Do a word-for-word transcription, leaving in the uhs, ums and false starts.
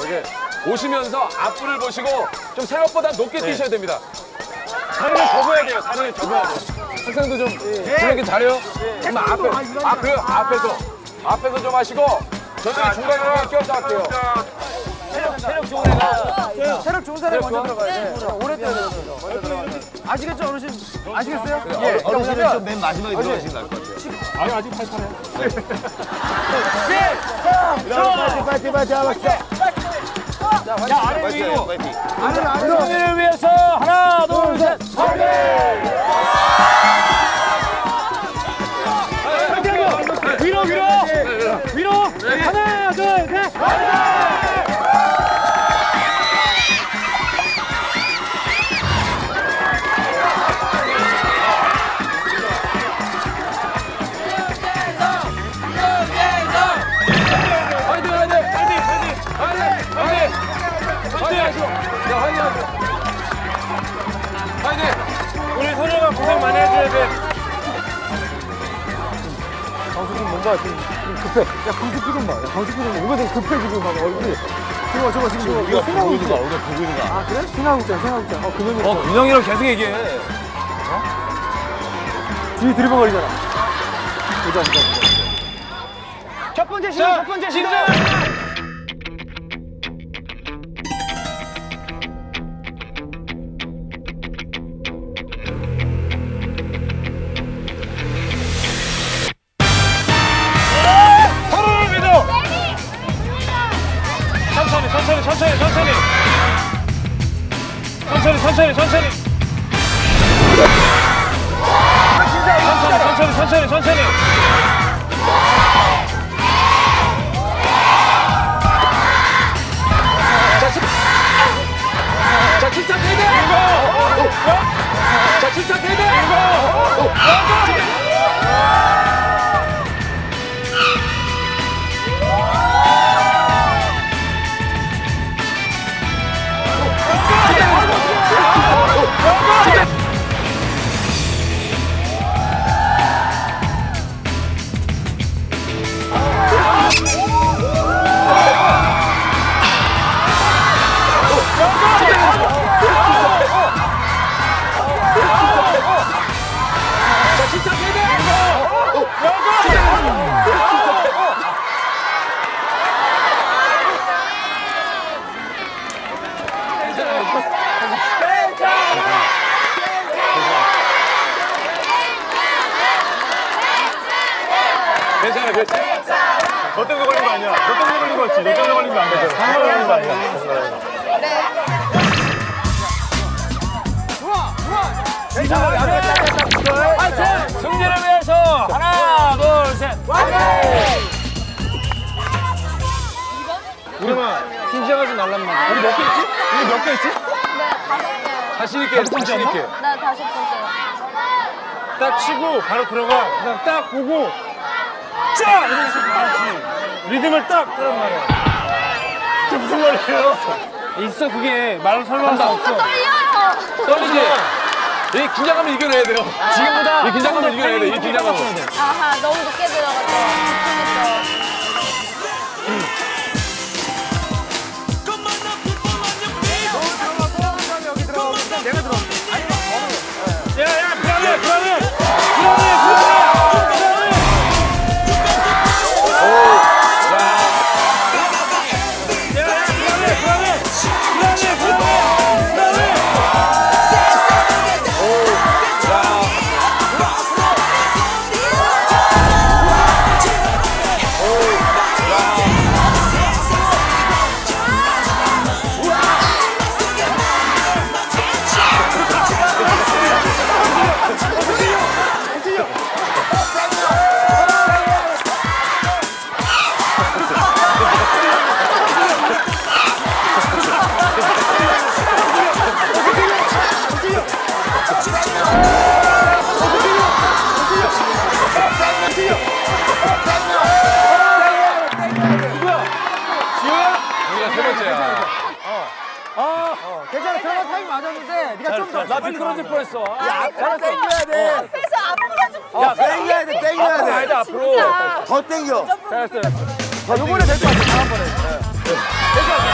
이렇게 오시면서 앞불을 보시고 좀 생각보다 높게 네. 뛰셔야 됩니다. 다리를 접어야 돼요. 다리를 접어야 돼요. 학생도 좀 그렇게 잘해요. 그럼 앞에, 앞에, 앞에서 앞에서 좀 하시고 저희들이 중간에 껴서 할게요. 체력, 체력 좋은 애가 체력 좋은 사람이 먼저 들어가야 돼. 오래 뛰어야 돼. 먼저 들어가야 돼. 아시겠죠, 어르신? 아시겠어요? 예. 어르신은 좀 맨 마지막에 들어가시는 게 나을 것 같아요. 아니, 아직 팔팔해요. 파이팅, 파이팅, 파이팅. 야, 아래 위로. 파이팅. 아래, 아래. 우리를 위해서 하나, 둘, 셋. 파이팅! 위로, 위로. 위로. 하나, 둘, 셋. 우리 소녀가 고생 많이 해줘야 돼. 광수 좀 뭔가 좀, 좀 급해. 야, 광수 좀 봐. 야, 광수 좀 봐. 뭔가 좀 급해, 지금 봐봐, 얼굴이. 저거, 저거, 지금. 우리가 보고 있는 거야, 우리가 보고 있는 거야. 아, 그래? 생각하고 있잖아, 생각하고 있잖아. 어, 그놈이. 어, 근영이랑 계속 얘기해. 어? 뒤에 들이번거리잖아. 보자, 보자, 보자. 첫 번째 시도, 첫 번째 시도! 서로를 믿어! 천천히, 천천히, 천천히, 천천히! 천천히, 천천히, 천천히! 천천히, 천천히, 천천히! 자, 침착해야 돼! 자, 침착해야 돼! 괜찮아, 괜찮아. 너 때문에 걸린 거 아니야? 너 때문에 걸린 거 같지? 너 때문에 걸린 거 안 되죠? 상관이 걸린 거 아니야? 좋아, 좋아. 괜찮아, 파이팅! 승리를 위해서 하나, 둘, 셋. 파이팅! 우리는 긴장하지 말란 말이야. 우리 몇 개 있지? 우리 몇 개 있지? 네, 다섯 개요. 자신 있게, 자신 있게. 네, 다섯 번째요. 딱 치고 바로 들어가. 그다음 딱 보고 쫙! 이런 식으로 같이 리듬을 딱 하란 말이야. 그게 무슨 말이에요? 있어, 그게 말로 설명할 수 없어. 떨려요. 떨리지? 이 긴장감을 이겨내야 돼요. 지금보다 이 긴장감을 이겨내야 돼, 이 긴장감을. 아하, 너무 늦게 들어가서 집중했어요. 내가 들어. 야, 야, 불안해, 불안해, 불안해, 불안해. 괜찮아, 들어갈 타임 맞았는데 네가 좀 더 나 미끄러질 뻔했어. 야, 앞으로 땡겨야 돼. 앞에서 앞으로 좀. 야, 땡겨야 돼, 땡겨야 돼. 아니다, 앞으로. 더 땡겨. 잘했어요. 자, 요번에 될 것 같아, 다음번에. 됐어,